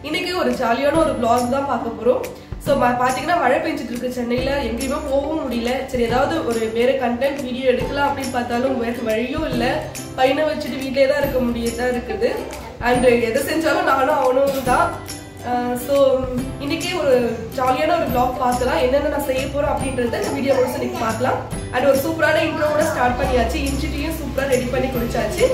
இன்னைக்கு ஒரு ஜாலியான ஒரு vlog தான் பார்க்க போறோம். சோ பாத்தீங்கன்னா மழை பெஞ்சிட்டு இருக்கு சென்னையில, எங்கேயுமே போகவும் முடியல. சரி ஏதாவது ஒரு வேற கண்டென்ட் வீடியோ எடுக்கலாம் அப்படின்னு பார்த்தாலும் வேற வழியும் இல்ல. பையனை வச்சுட்டு வீட்லயே தான் இருக்க முடியதா இருக்குது. அண்ட் எதை செஞ்சாலும் நானும் அவனும் தான். சோ இன்னைக்கு ஒரு ஜாலியான ஒரு vlog பார்க்கலாம். என்னென்ன நான் செய்ய போறேன் அப்படின்றத இந்த வீடியோ முடிச்சு இன்னைக்கு பார்க்கலாம். அண்ட் ஒரு சூப்பரான இன்ட்ரோவோட ஸ்டார்ட் பண்ணியாச்சு. இன்ஜிட்டியும் சூப்பரா ரெடி பண்ணி குடிச்சாச்சு.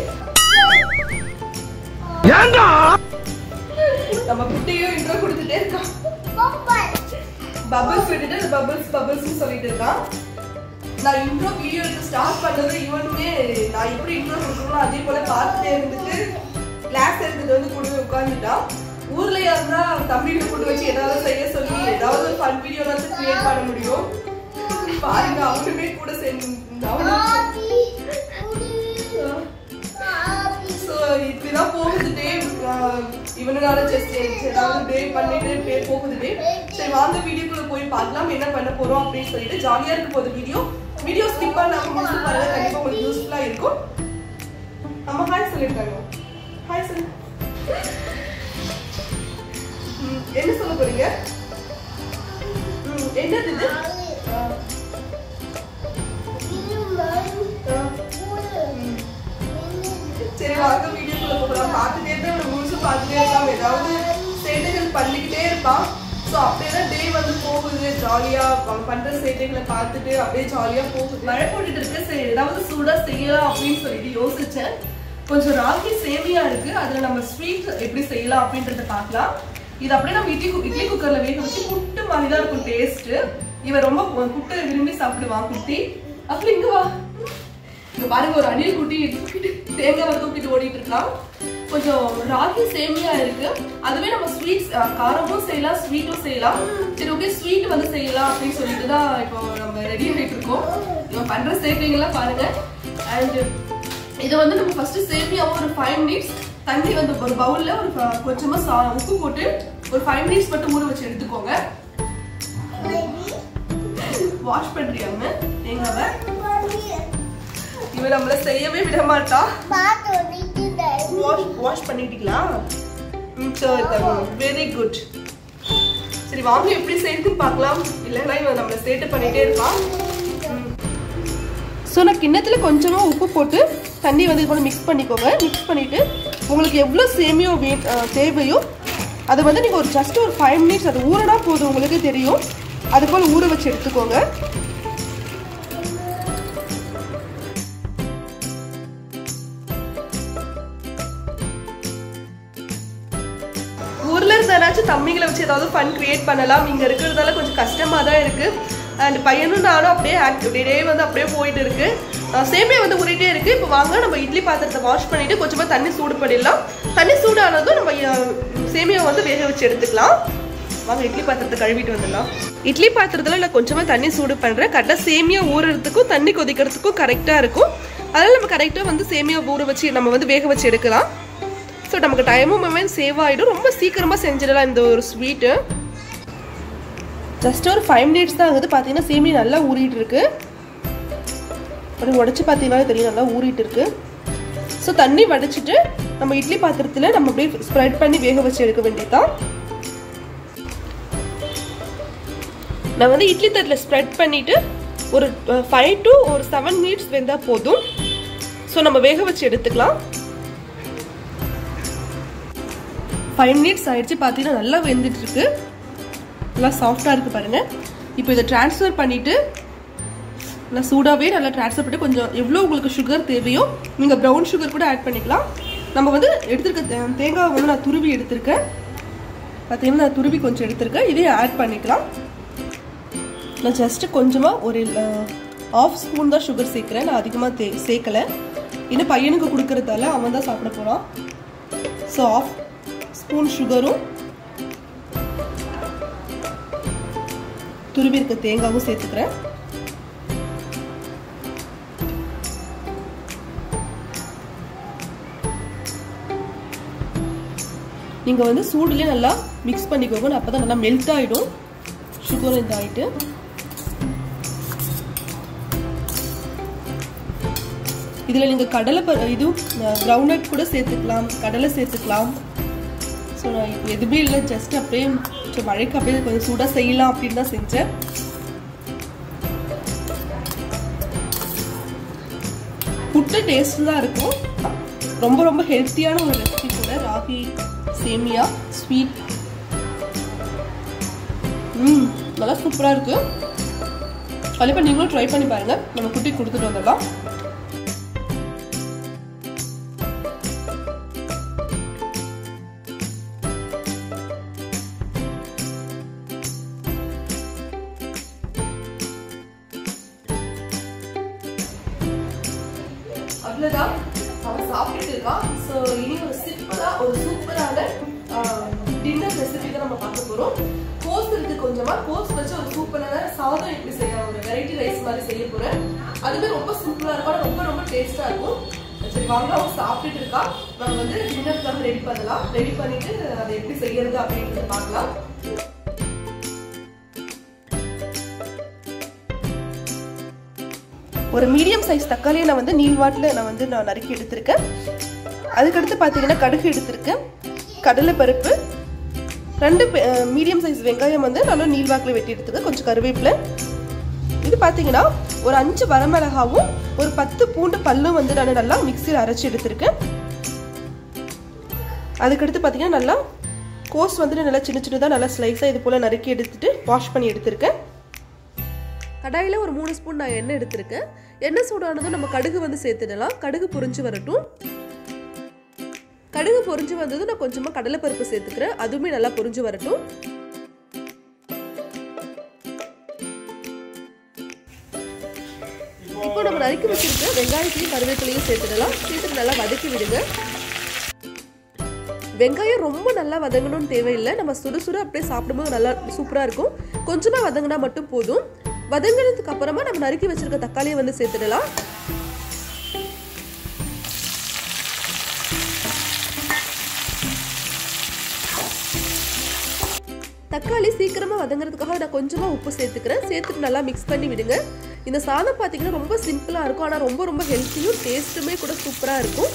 நம்ம குட்டியும் இன்ட்ரோ கொடுத்துட்டே இருக்கோம். பபிள்ஸ் விட்டுட்டு பபிள்ஸ் சொல்லிட்டு இருக்கான். நான் இன்ட்ரோ வீடியோ எடுத்து ஸ்டார்ட் பண்ணது இவனுமே நான் எப்படி இன்ட்ரோ கொடுக்கணும் அதே போல பார்த்துட்டே இருந்துட்டு கிளாஸ் எடுத்துட்டு வந்து கூட உட்காந்துட்டான். ஊர்லயா இருந்தா தம்பியை கூட்டு வச்சு ஏதாவது செய்ய சொல்லி ஏதாவது ஃபன் வீடியோ வந்து கிரியேட் பண்ண முடியும். பாருங்க அவனுமே கூட சேர்ந்து இப்படிதான் போகுது டே. இவனால ஜஸ்ட் ஏதாவது டே பண்ணிட்டு டே போகுது டே. சரி வாங்க வீடியோக்குள்ள போய் பார்க்கலாம் என்ன பண்ண போறோம் அப்படின்னு சொல்லிட்டு. ஜாலியா இருக்க போகுது வீடியோ ஸ்கிப் பண்ணாம முடிச்சு பாருங்க, கண்டிப்பா உங்களுக்கு யூஸ்ஃபுல்லா இருக்கும். அம்மா ஹாய் சொல்லிருக்காங்க. ஹாய் சொல்லு. என்ன சொல்ல போறீங்க? என்னது இது? சரி வாங்க வீடியோக்குள்ள போகலாம். பார்த்துட்டே தான் முழுசு பார்த்துட்டே இருக்கலாம். ஏதாவது சேட்டைகள் பண்ணிக்கிட்டே இருப்பான். ஸோ அப்படியே டே வந்து போகுது ஜாலியா. அவன் பண்ற சேட்டைகளை பார்த்துட்டு அப்படியே ஜாலியா போகுது. மழை போட்டுட்டு இருக்கு. சரி ஏதாவது சூடா செய்யலாம் அப்படின்னு சொல்லிட்டு யோசிச்சேன். கொஞ்சம் ராகி சேமியா இருக்கு, அதுல நம்ம ஸ்வீட் எப்படி செய்யலாம் அப்படின்றத பார்க்கலாம். இது அப்படியே நம்ம இட்லி குக்கர்ல வேக வச்சு புட்டு மாதிரி தான் இருக்கும் டேஸ்ட். இவன் ரொம்ப புட்டு விரும்பி சாப்பிடுவான் குட்டி. அப்படி இங்க வா, இங்க பாருங்க ஒரு அணில் குட்டி தேங்காவை தூக்கிட்டு ஓடிட்டு இருக்கான். கொஞ்சம் ராகி சேமியா இருக்கு, அதுவே நம்ம ஸ்வீட்ஸ் காரமும் செய்யலாம் ஸ்வீட்டும் செய்யலாம். சரி ஓகே ஸ்வீட் வந்து செய்யலாம் அப்படின்னு சொல்லிட்டு தான் இப்போ நம்ம ரெடி ஆகிட்டு இருக்கோம். இவன் பண்ற சேமியெல்லாம் பாருங்க. அண்ட் இதை வந்து நம்ம ஃபர்ஸ்ட் சேமியாவும் ஒரு 5 மினிட்ஸ் தண்ணி வந்து ஒரு பவுல்ல ஒரு கொஞ்சமா உப்பு போட்டு ஒரு 5 மினிட்ஸ் மட்டும் ஊற வச்சு எடுத்துக்கோங்க. வாஷ் பண்றியாங்க தேங்காவை? இவன் நம்மள செய்யவே விட மாட்டா. வாஷ் பண்ணிட்டீங்களா? Very good. சரி வாங்க எப்படி செய்யறதுன்னு பார்க்கலாம். இல்லைன்னா இவன் நம்மள சேட்டை பண்ணிட்டே இருப்பான். ஸோ நான் கிண்ணத்துல கொஞ்சமா உப்பு போட்டு தண்ணி வந்து இது போல மிக்ஸ் பண்ணிக்கோங்க. மிக்ஸ் பண்ணிட்டு உங்களுக்கு எவ்வளோ சேமியோ தேவையோ அதை வந்து நீங்கள் ஒரு ஜஸ்ட் ஒரு 5 மினிட்ஸ் அது ஊறனா போதும், உங்களுக்கு தெரியும். அது போல் ஊற வச்சு எடுத்துக்கோங்க. ஊர்ல இருந்தாச்சும் தம்பிகளை வச்சு ஏதாவது ஃபன் கிரியேட் பண்ணலாம். இங்க இருக்கிறதால கொஞ்சம் கஷ்டமா தான் இருக்கு. அண்ட் பையனும் நானும் அப்படியே வந்து அப்படியே போயிட்டு இருக்கு. சேமியா வந்து ஊறிட்டே இருக்கு. இப்போ வாங்க நம்ம இட்லி பாத்திரத்தை வாஷ் பண்ணிட்டு கொஞ்சமா தண்ணி சூடு பண்ணிடலாம். தண்ணி சூடானதும் நம்ம சேமியா வந்து வேக வச்சு எடுத்துக்கலாம். வாங்க இட்லி பாத்திரத்தை கழுவிட்டு வந்துடலாம். இட்லி பாத்திரத்துல நான் கொஞ்சமா தண்ணி சூடு பண்றேன். கரெக்டா சேமியா ஊறுறதுக்கும் தண்ணி கொதிக்கிறதுக்கும் கரெக்டா இருக்கும். அதனால நம்ம கரெக்டா வந்து சேமியா ஊற வச்சு நம்ம வந்து வேக வச்சு எடுக்கலாம். ஸோ நமக்கு டைமும் சேவ் ஆகிடும். ரொம்ப சீக்கிரமா செஞ்சிடலாம் இந்த ஒரு ஸ்வீட்டு. ஜஸ்ட் ஒரு 5 மினிட்ஸ் தான் ஆகுது. பார்த்தீங்கன்னா சேமியா நல்லா ஊறிட்டு இருக்கு. அப்படி உடச்சி பார்த்தீங்கன்னா தெரியும் நல்லா ஊறிட்டு இருக்கு. ஸோ தண்ணி வடிச்சிட்டு நம்ம இட்லி பாத்திரத்தில் நம்ம அப்படியே ஸ்ப்ரெட் பண்ணி வேக வச்சு எடுக்க வேண்டியதுதான். நான் வந்து இட்லி தட்டில் ஸ்ப்ரெட் பண்ணிட்டு ஒரு 5 to 7 மினிட்ஸ் வெந்தால் போதும். ஸோ நம்ம வேக வச்சு எடுத்துக்கலாம். 5 மினிட்ஸ் ஆயிடுச்சு. பார்த்தீங்கன்னா நல்லா வெந்துட்டு இருக்கு, நல்லா சாஃப்டாக இருக்குது பாருங்க. இப்போ இதை டிரான்ஸ்ஃபர் பண்ணிட்டு நல்லா சூடாகவே நல்லா டிரான்ஸ்ஃபர் பண்ணிட்டு கொஞ்சம் எவ்வளோ உங்களுக்கு சுகர் தேவையோ நீங்கள் ப்ரௌன் சுகர் கூட ஆட் பண்ணிக்கலாம். நம்ம வந்து எடுத்துருக்க தேங்காவை வந்து நான் துருவி எடுத்திருக்கேன். பார்த்தீங்கன்னா நான் துருவி கொஞ்சம் எடுத்திருக்கேன். இதையும் ஆட் பண்ணிக்கலாம். நான் ஜஸ்ட்டு கொஞ்சமாக ஒரு 1/2 ஸ்பூன் தான் சுகர் சேர்க்குறேன். நான் அதிகமாக சேர்க்கலை. இன்னும் பையனுக்கு கொடுக்கறதால அவன் தான் சாப்பிட போகிறான். ஸோ 1/2 ஸ்பூன் சுகரும் துருவி இருக்க தேங்காவும் சேர்த்துக்கிறேன். நீங்க வந்து சூடுலயே நல்லா மிக்ஸ் பண்ணிக்கோங்க. அப்பதான் நல்லா மெல்ட் ஆயிடும் சுகர். இந்த ஆயிட்டு இதுல நீங்க கடலை இது கிரவுண்ட் நட் கூட சேர்த்துக்கலாம், கடலை சேர்த்துக்கலாம். ஸோ நான் இப்போ எதுவுமே இல்லை, ஜஸ்ட் அப்படியே மழைக்கு அப்படியே கொஞ்சம் சூடாக செய்யலாம் அப்படின்னு தான் செஞ்சேன். புட்டு டேஸ்ட் தான் இருக்கும். ரொம்ப ரொம்ப ஹெல்த்தியான ஒரு ரெசிபி கூட. ராகி சேமியா ஸ்வீட் நல்லா சூப்பராக இருக்கு. கண்டிப்பாக நீங்களும் ட்ரை பண்ணி பாருங்க. நம்ம குட்டி கொடுத்துட்டு வந்துடலாம். அவ்வளோதான், அவன் சாப்பிட்டுட்டு இருக்கான். ஸோ இனி ஒரு சூப்பரான டின்னர் ரெசிபி தான் நம்ம பார்க்க போகிறோம். கோஸ் இருக்கு, கொஞ்சமாக கோஸ் வச்சு ஒரு சூப்பரான சாதம் எப்படி செய்யலாம், ஒரு வெரைட்டி ரைஸ் மாதிரி செய்ய போகிறேன். அதுவே ரொம்ப சிம்பிளாக இருக்கும், ஆனால் ரொம்ப ரொம்ப டேஸ்ட்டாக இருக்கும். சரி வாங்க, அவன் சாப்பிட்டுட்டு இருக்கா. நம்ம வந்து டின்னருக்காக ரெடி பண்ணலாம். ரெடி பண்ணிட்டு அதை எப்படி செய்யறது அப்படின்றத பார்க்கலாம். ஒரு மீடியம் சைஸ் தக்காளியை நான் வந்து நீள்வாட்டில் நான் நறுக்கி எடுத்திருக்கேன். அதுக்கடுத்து பார்த்தீங்கன்னா கடுகு எடுத்திருக்கேன், கடலை பருப்பு, 2 மீடியம் சைஸ் வெங்காயம் வந்து நல்லா நீள்வாக்கில் வெட்டி எடுத்துருக்கேன், கொஞ்சம் கருவேப்பிலை. இது பார்த்தீங்கன்னா ஒரு 5 வரமிளகாவும் ஒரு 10 பூண்டு பல்லும் வந்து நான் நல்லா மிக்சியில் அரைச்சி எடுத்திருக்கேன். அதுக்கடுத்து பார்த்தீங்கன்னா நல்லா கோஸ் வந்துட்டு நல்லா சின்ன சின்னதாக நல்லா ஸ்லைஸாக இது போல் நறுக்கி எடுத்துட்டு வாஷ் பண்ணி எடுத்திருக்கேன். கடாயில் ஒரு 3 ஸ்பூன் நான் எண்ணெய் எடுத்திருக்கேன். எண்ணெய் சூடானதும் நம்ம கடுகு வந்து சேர்த்துடலாம். கடுகு பொரிஞ்சு வரட்டும். கடுகு பொரிஞ்சு வந்ததும் நான் கொஞ்சமாக கடலைப்பருப்பு சேர்த்துக்கிறேன். அதுவுமே நல்லா பொரிஞ்சு வரட்டும். இப்போ நம்ம நறுக்கி வச்சிருக்க வெங்காயத்தையும் கருவேப்பிலையும் சேர்த்துடலாம். சேர்த்துட்டு நல்லா வதக்கி விடுங்க. வெங்காயம் ரொம்ப நல்லா வதங்கணும்னு தேவையில்லை. நம்ம சுடு அப்படியே சாப்பிடும்போது நல்லா சூப்பராக இருக்கும். கொஞ்சமாக வதங்கினா மட்டும் போதும். வதங்கினதுக்கு அப்புறமா நம்ம நறுக்கி வச்சிருக்க தக்காளியை வந்து சேர்த்துடலாம். தக்காளி சீக்கிரமா வதங்கிறதுக்காக நான் கொஞ்சமா உப்பு சேர்த்துக்கிறேன். சேர்த்துட்டு நல்லா மிக்ஸ் பண்ணி விடுங்க. இந்த சாதம் பார்த்தீங்கன்னா ரொம்ப சிம்பிளா இருக்கும், ஆனால் ரொம்ப ரொம்ப ஹெல்த்தியும் டேஸ்ட்டுமே கூட சூப்பரா இருக்கும்.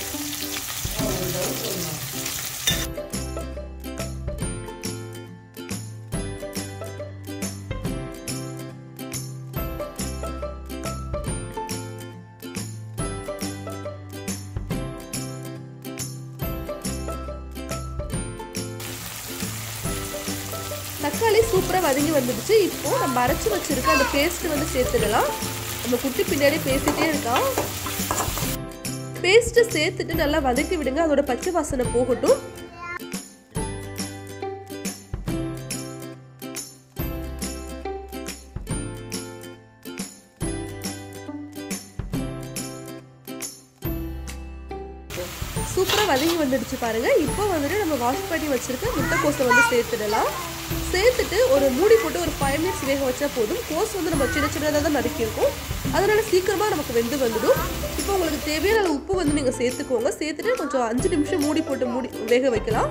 தக்காளி சூப்பராக வதங்கி வந்துடுச்சு. இப்போ நம்ம அரைச்சி வச்சிருக்க அந்த பேஸ்ட் வந்து சேர்த்துடலாம். நம்ம குட்டி பின்னாடி பேசிட்டே இருக்கான். பேஸ்ட்டை சேர்த்துட்டு நல்லா வதக்கி விடுங்க. அதோட பச்சை வாசனை போகட்டும். சூப்பராக வதங்கி வந்துடுச்சு பாருங்க. இப்போ வந்துட்டு நம்ம வாஷ் பண்ணி வச்சிருக்க முட்டைக்கோஸை வந்து சேர்த்துடலாம். சேர்த்துட்டு ஒரு மூடி போட்டு ஒரு 5 மினிட்ஸ் வேக வச்சா போதும். கோஸ் வந்து நம்ம சின்ன சின்னதாக தான் நறுக்கியிருக்கோம், அதனால சீக்கிரமாக நமக்கு வெந்து வந்துடும். இப்போ உங்களுக்கு தேவையான உப்பு வந்து நீங்கள் சேர்த்துக்கோங்க. சேர்த்துட்டு கொஞ்சம் 5 நிமிஷம் மூடி போட்டு வேக வைக்கலாம்.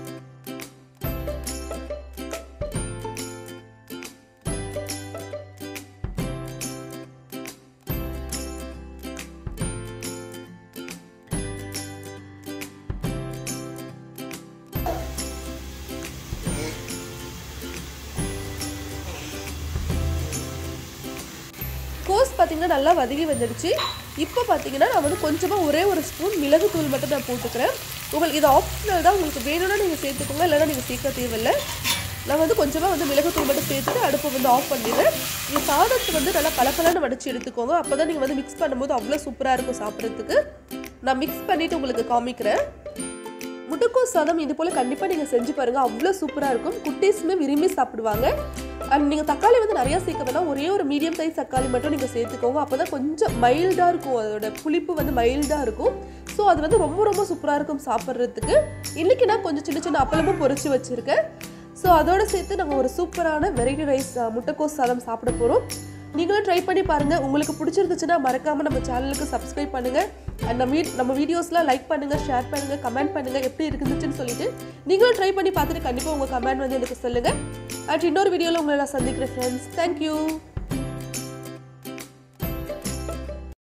கோஸ் பார்த்தீங்கன்னா நல்லா வதங்கி வந்துடுச்சு. இப்போ பார்த்தீங்கன்னா நான் வந்து கொஞ்சமாக ஒரே ஒரு ஸ்பூன் மிளகுத்தூள் மட்டும் நான் போட்டுக்கிறேன். உங்களுக்கு இது ஆப்ஷனல் தான், உங்களுக்கு வேணும்னா நீங்கள் சேர்த்துக்கோங்க, இல்லைன்னா நீங்கள் சேர்க்க தேவையில்லை. நான் வந்து கொஞ்சமாக வந்து மிளகுத்தூள் மட்டும் சேர்த்துட்டு அடுப்பை வந்து ஆஃப் பண்ணிடுறேன். இந்த சாதத்தை வந்து நல்லா பலப்பலன்னு வடித்து எடுத்துக்கோங்க. அப்போ தான் நீங்கள் வந்து மிக்ஸ் பண்ணும்போது அவ்வளோ சூப்பராக இருக்கும் சாப்பிட்றதுக்கு. நான் மிக்ஸ் பண்ணிவிட்டு உங்களுக்கு காமிக்கிறேன். முட்டைக்கோஸ் சாதம் இது போல் கண்டிப்பாக நீங்கள் செஞ்சு பாருங்கள், அவ்வளோ சூப்பராக இருக்கும். குட்டீஸுமே விரும்பி சாப்பிடுவாங்க. அண்ட் நீங்கள் தக்காளி வந்து நிறையா சேர்க்க வேணாம், ஒரே ஒரு மீடியம் சைஸ் தக்காளி மட்டும் நீங்கள் சேர்த்துக்கோங்க. அப்போ தான் கொஞ்சம் மைல்டாக இருக்கும், அதோட புளிப்பு வந்து மைல்டாக இருக்கும். ஸோ அது வந்து ரொம்ப ரொம்ப சூப்பராக இருக்கும் சாப்பிட்றதுக்கு. இன்றைக்கி நான் கொஞ்சம் சின்ன சின்ன அப்பளமும் பொரிச்சு வச்சுருக்கேன். ஸோ அதோடு சேர்த்து நம்ம ஒரு சூப்பரான வெரைட்டி ரைஸ் முட்டைக்கோஸ் சாதம் சாப்பிட போகிறோம். நீங்களும் ட்ரை பண்ணி பாருங்கள். உங்களுக்கு பிடிச்சிருந்துச்சுன்னா மறக்காமல் நம்ம சேனலுக்கு சப்ஸ்கிரைப் பண்ணுங்கள். அண்ட் நம்ம வீடியோஸ்லாம் லைக் பண்ணுங்கள், ஷேர் பண்ணுங்கள், கமெண்ட் பண்ணுங்கள் எப்படி இருந்துச்சுன்னு சொல்லிட்டு. நீங்களும் ட்ரை பண்ணி பார்த்துட்டு கண்டிப்பாக உங்கள் கமெண்ட் வந்து எனக்கு சொல்லுங்கள். அண்ட் இன்னொரு வீடியோவில் உங்களை நான் சந்திக்கிறேன் ஃப்ரெண்ட்ஸ். தேங்க்யூ.